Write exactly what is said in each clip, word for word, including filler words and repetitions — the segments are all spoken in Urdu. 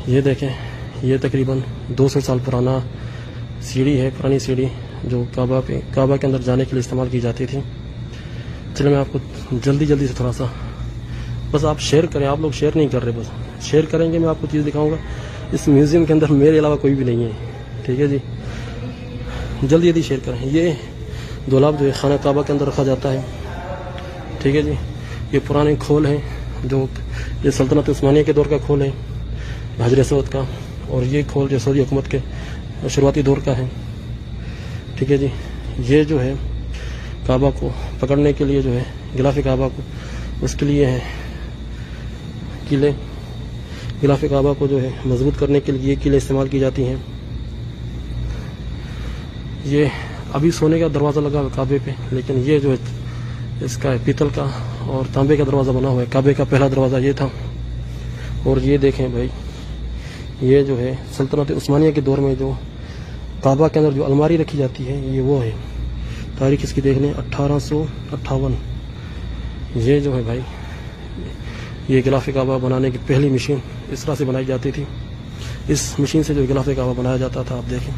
یہ دیکھیں، یہ تقریباً دو سو سال پرانا سیڑھی ہے، پرانی سیڑھی جو کعبہ پہ کعبہ کے اندر جانے کے لیے استعمال کی جاتی تھی۔ چلے میں آپ کو جلدی جلدی سے تھوڑا سا، بس آپ شیئر کریں، آپ لوگ شیئر نہیں کر رہے، بس شیئر کریں گے، میں آپ کو چیز دکھاؤں گا۔ اس میوزیم کے اندر میرے علاوہ کوئی بھی نہیں ہے، ٹھیک ہے جی، جلدی جلدی شیئر کریں۔ یہ دولاب جو ہے خانہ کعبہ کے اندر رکھا جاتا ہے، ٹھیک ہے جی۔ یہ پرانے کھول ہیں، جو یہ سلطنت عثمانیہ کے دور کا کھول ہے حجر اسود کا، اور یہ کھول جو سعودی حکومت کے شروعاتی دور کا ہے، ٹھیک ہے جی۔ یہ جو ہے کعبہ کو پکڑنے کے لیے جو ہے غلاف کعبہ کو، اس کے لیے ہے کیلیں، غلاف کعبہ کو جو ہے مضبوط کرنے کے لیے یہ کیلیں استعمال کی جاتی ہیں۔ یہ ابھی سونے کا دروازہ لگا ہوا کعبے پہ، لیکن یہ جو ہے اس کا پیتل کا اور تانبے کا دروازہ بنا ہوا ہے۔ کعبے کا پہلا دروازہ یہ تھا۔ اور یہ دیکھیں بھائی، یہ جو ہے سلطنت عثمانیہ کے دور میں جو کعبہ کے اندر جو الماری رکھی جاتی ہے، یہ وہ ہے، تاریخ اس کی دیکھ لیں اٹھارہ سو اٹھاون۔ یہ جو ہے بھائی، یہ غلاف کعبہ بنانے کی پہلی مشین اس طرح سے بنائی جاتی تھی، اس مشین سے جو غلاف کعبہ بنایا جاتا تھا، آپ دیکھیں۔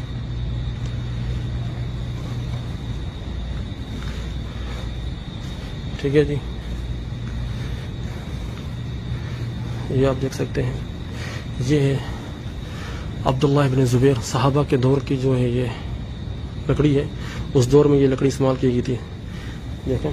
ٹھیک ہے جی، یہ آپ دیکھ سکتے ہیں، یہ ہے عبداللہ ابن زبیر، صحابہ کے دور کی جو ہے یہ لکڑی ہے، اس دور میں یہ لکڑی استعمال کی گئی تھی، دیکھیں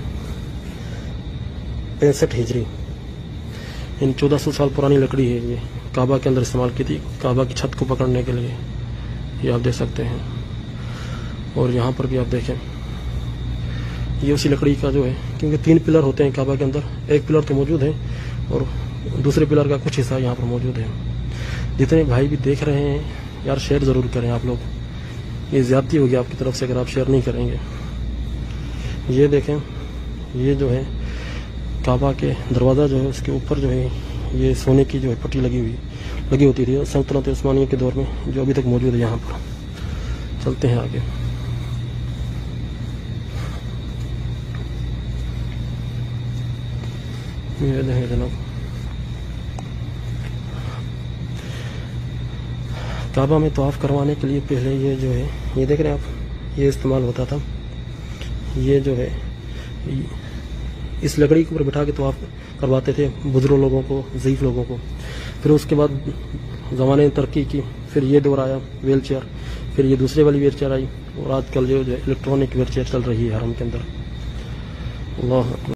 پینسٹھ ہجری، ان چودہ سو سال پرانی لکڑی ہے، یہ کعبہ کے اندر استعمال کی تھی، کعبہ کی چھت کو پکڑنے کے لیے، یہ آپ دیکھ سکتے ہیں۔ اور یہاں پر بھی آپ دیکھیں، یہ اسی لکڑی کا جو ہے، کیونکہ تین پلر ہوتے ہیں کعبہ کے اندر، ایک پلر تو موجود ہے اور دوسرے پلر کا کچھ حصہ یہاں پر موجود ہے۔ جتنے بھائی بھی دیکھ رہے ہیں یار، شیئر ضرور کریں آپ لوگ، یہ زیادتی ہوگی آپ کی طرف سے اگر آپ شیئر نہیں کریں گے۔ یہ دیکھیں، یہ جو ہے کعبہ کے دروازہ جو ہے، اس کے اوپر جو ہے یہ سونے کی جو ہے پٹی لگی ہوئی لگی ہوتی تھی سلطنت عثمانیہ کے دور میں، جو ابھی تک موجود ہے یہاں پر۔ چلتے ہیں آگے۔ یہ دیکھیں جناب، کعبہ میں طواف کروانے کے لیے پہلے یہ جو ہے، یہ دیکھ رہے ہیں آپ، یہ استعمال ہوتا تھا، یہ جو ہے اس لکڑی کے اوپر بٹھا کے طواف کرواتے تھے بزرگ لوگوں کو، ضعیف لوگوں کو۔ پھر اس کے بعد زمانے نے ترقی کی، پھر یہ دور آیا ویل چیئر، پھر یہ دوسرے والی ویل چیئر آئی، اور آج کل جو ہے الیکٹرانک ویل چیئر چل رہی ہے حرم کے اندر۔ اللہ